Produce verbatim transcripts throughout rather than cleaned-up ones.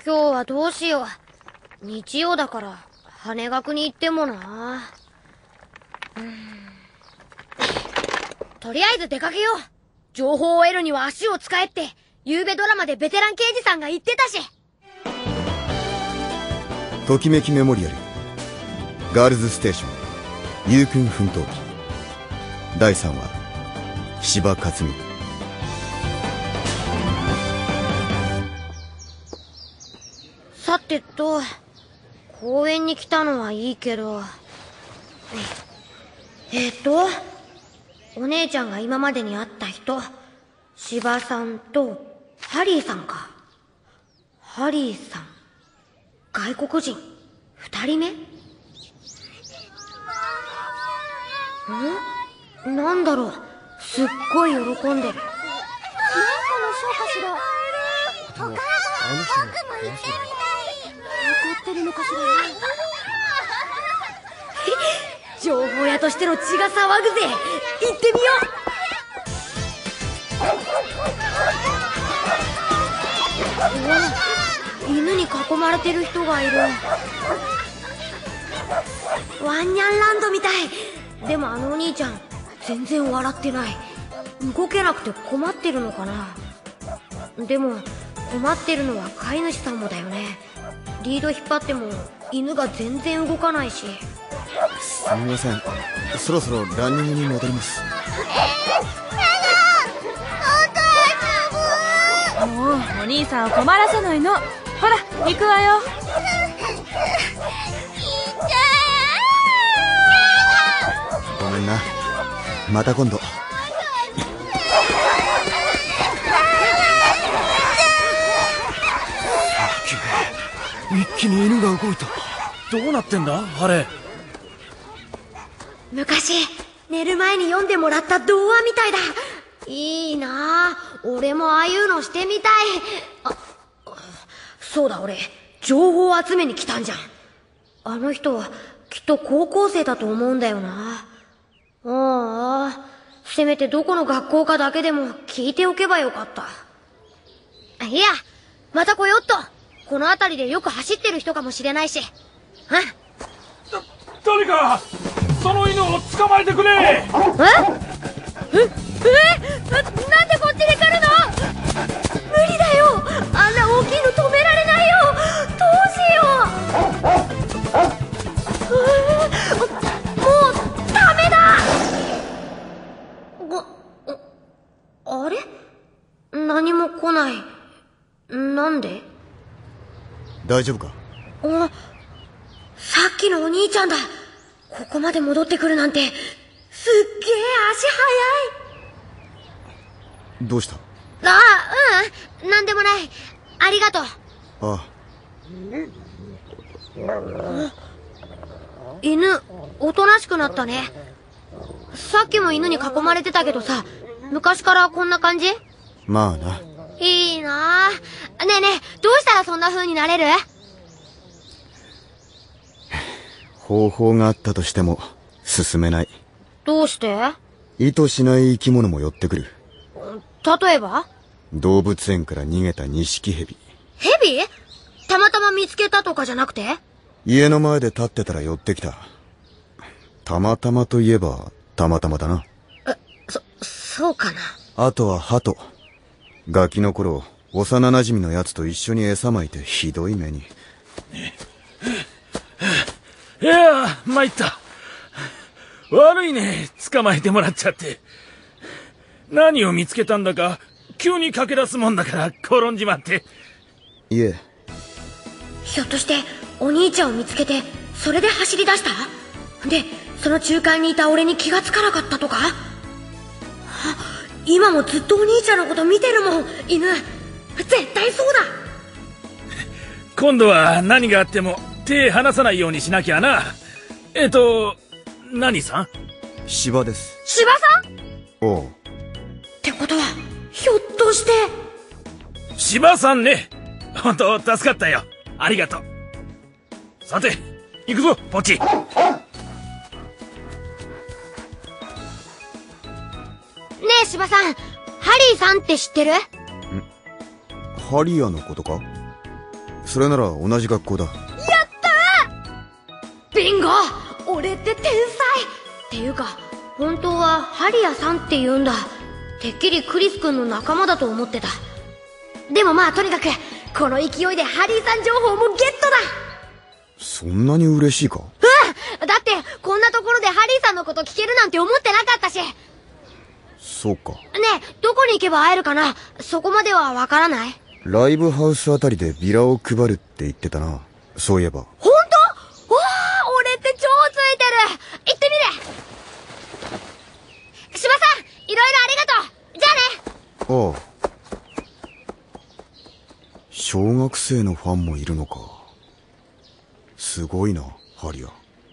今日はどうしよう。日曜だから羽学に行ってもな。うーん、とりあえず出かけよう。情報を得るには足を使えって夕べドラマでベテラン刑事さんが言ってたし。 ときめきメモリアルガールズステーションゆうくん奮闘記だいさんわ芝克美。 さてと、公園に来たのはいいけど、えっとお姉ちゃんが今までに会った人、芝さんとハリーさんか。ハリーさん、外国人二人目？ん？なんだろう、すっごい喜んでる。なんかのショーかしら。お母さん、僕も行ってみたい。怒ってるのかしら。情報屋としての血が騒ぐぜ。行ってみよう。うわ、犬に囲まれてる人がいる。ワンニャンランドみたい。でもあのお兄ちゃん全然笑ってない。動けなくて困ってるのかな。でも困ってるのは飼い主さんもだよね。リード引っ張っても犬が全然動かないし。 すみません、そろそろランニングに戻ります。 もうお兄さんを困らせないの。ほら行くわよ。 ごめんな、また今度。 一気に犬が動いた。どうなってんだあれ。 昔寝る前に読んでもらった童話みたいだ。いいなあ、俺もああいうのしてみたい。あ、そうだ、俺情報を集めに来たんじゃん。あの人はきっと高校生だと思うんだよな。ああ、せめてどこの学校かだけでも聞いておけばよかった。いや、また来よっと。この辺りでよく走ってる人かもしれないし。うん。 誰かその犬を捕まえてくれ。え？え？え？なんでこっちに来るの？無理だよ。あんな大きいの止められないよ。どうしよう。もうダメだ。あ、あれ？何も来ない。なんで？ 大丈夫か？ あ、さっきのお兄ちゃんだ。ここまで戻ってくるなんてすっげえ足速い。 どうした？ ああ、うん、なんでもない。ありがとう。 ああ。犬おとなしくなったね。さっきも犬に囲まれてたけどさ、昔からこんな感じ？ まあな。 いいなあ。ねえねえ、どうしたらそんな風になれる？ 方法があったとしても進めない。 どうして？ 意図しない生き物も寄ってくる。 例えば？ 動物園から逃げたニシキヘビ。 ヘビ？たまたま見つけたとかじゃなくて？ 家の前で立ってたら寄ってきた。たまたまといえばたまたまだな。 え、そ、そうかな。 あとはハト。ガキの頃幼馴染のやつと一緒に餌まいてひどい目に。 いやあ、参った。悪いね、捕まえてもらっちゃって。何を見つけたんだか急に駆け出すもんだから転んじまって。 いえ。 ひょっとしてお兄ちゃんを見つけてそれで走り出した？でその中間にいた俺に気がつかなかったとか？今もずっとお兄ちゃんのこと見てるもん。犬絶対そうだ。 今度は何があっても手離さないようにしなきゃな。えっと何さん？ 芝です。 芝さん？ おう。 ってことはひょっとして芝さんね。本当助かったよ。ありがとう。さて行くぞポチ。 ねえ芝さん、ハリーさんって知ってる？ん？ ハリアのことか？ それなら同じ学校だ。 やったー！ビンゴ！俺って天才！っていうか、本当はハリアさんって言うんだ。てっきりクリス君の仲間だと思ってた。でもまあとにかく、この勢いでハリーさん情報もゲットだ！ そんなに嬉しいか？ うん！だって、こんなところでハリーさんのこと聞けるなんて思ってなかったし。 そうか。 ねえ、どこに行けば会えるかな？そこまではわからない？ ライブハウスあたりでビラを配るって言ってたな。そういえば。 ほんと？わあ、俺って超ついてる！行ってみる！芝さん、いろいろありがとう！じゃあね！ ああ。小学生のファンもいるのか。すごいな、ハリア。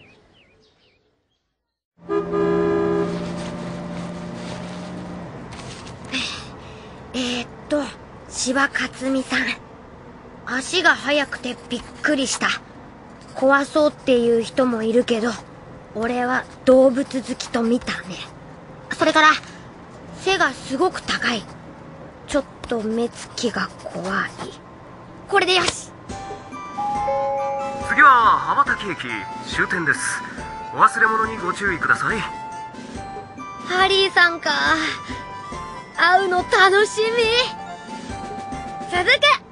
えーっと、芝克美さん。足が速くてびっくりした。怖そうっていう人もいるけど、俺は動物好きと見たね。それから、背がすごく高い。ちょっと目つきが怖い。これでよし。 次は羽ばたき駅終点です。お忘れ物にご注意ください。 ハリーさんか。会うの楽しみ。続く。